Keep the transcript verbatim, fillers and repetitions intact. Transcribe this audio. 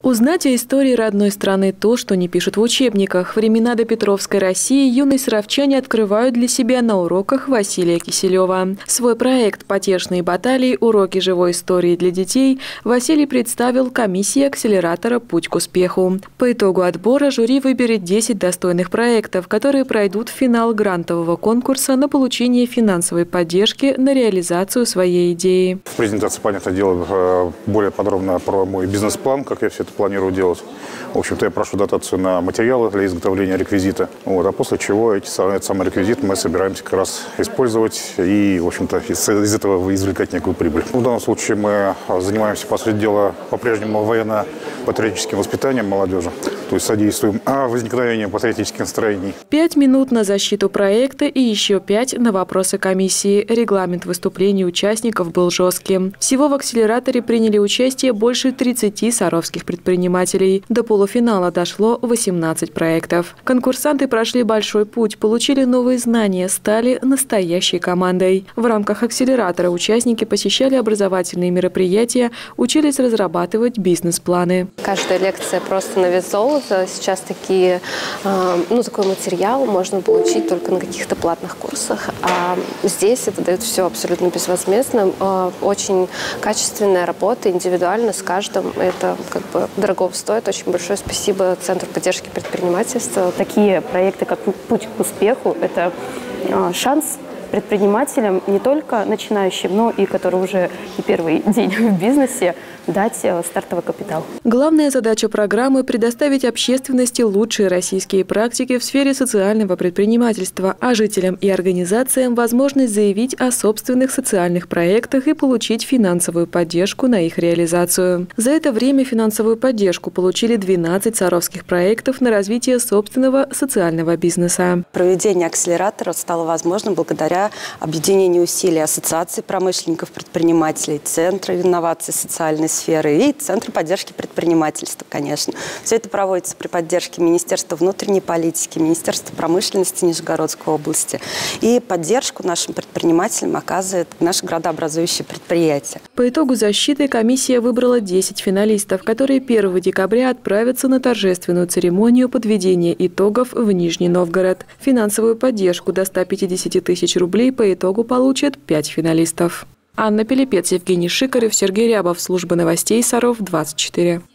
Узнать о истории родной страны то, что не пишут в учебниках. Времена допетровской России юные саровчане открывают для себя на уроках Василия Киселева. Свой проект «Потешные баталии. Уроки живой истории для детей» Василий представил комиссии акселератора «Путь к успеху». По итогу отбора жюри выберет десять достойных проектов, которые пройдут в финал грантового конкурса на получение финансовой поддержки на реализацию своей идеи. В презентации, понятное дело, более подробно про мой бизнес-план, как я все это планирую делать. В общем-то, я прошу дотацию на материалы для изготовления реквизита. Вот, а после чего эти, этот самый реквизит мы собираемся как раз использовать и, в общем-то, из, из этого извлекать некую прибыль. В данном случае мы занимаемся, по сути дела, по-прежнему военно-патриотическим воспитанием молодежи. То есть содействуем возникновению патриотических настроений. Пять минут на защиту проекта и еще пять на вопросы комиссии. Регламент выступлений участников был жестким. Всего в акселераторе приняли участие больше тридцати саровских предпринимателей. До полуфинала дошло восемнадцать проектов. Конкурсанты прошли большой путь, получили новые знания, стали настоящей командой. В рамках акселератора участники посещали образовательные мероприятия, учились разрабатывать бизнес-планы. Каждая лекция просто на вес золота. Сейчас такие, ну, такой материал можно получить только на каких-то платных курсах. А здесь это дает все абсолютно безвозмездно. Очень качественная работа, индивидуально с каждым. Это как бы дорого стоит. Очень большое спасибо Центру поддержки предпринимательства. Такие проекты, как «Путь к успеху», это шанс предпринимателям, не только начинающим, но и которые уже не первый день в бизнесе, дать стартовый капитал. Главная задача программы – предоставить общественности лучшие российские практики в сфере социального предпринимательства, а жителям и организациям возможность заявить о собственных социальных проектах и получить финансовую поддержку на их реализацию. За это время финансовую поддержку получили двенадцать саровских проектов на развитие собственного социального бизнеса. Проведение акселератора стало возможным благодаря объединению усилий Ассоциации промышленников-предпринимателей, Центра инноваций социальной сферы и Центра поддержки предпринимательства, конечно. Все это проводится при поддержке Министерства внутренней политики, Министерства промышленности Нижегородской области. И поддержку нашим предпринимателям оказывает наше градообразующее предприятие. По итогу защиты комиссия выбрала десять финалистов, которые первого декабря отправятся на торжественную церемонию подведения итогов в Нижний Новгород. Финансовую поддержку до ста пятидесяти тысяч рублей по итогу получат пять финалистов. Анна Пилипец, Евгений Шикарев, Сергей Рябов. Служба новостей Саров двадцать четыре.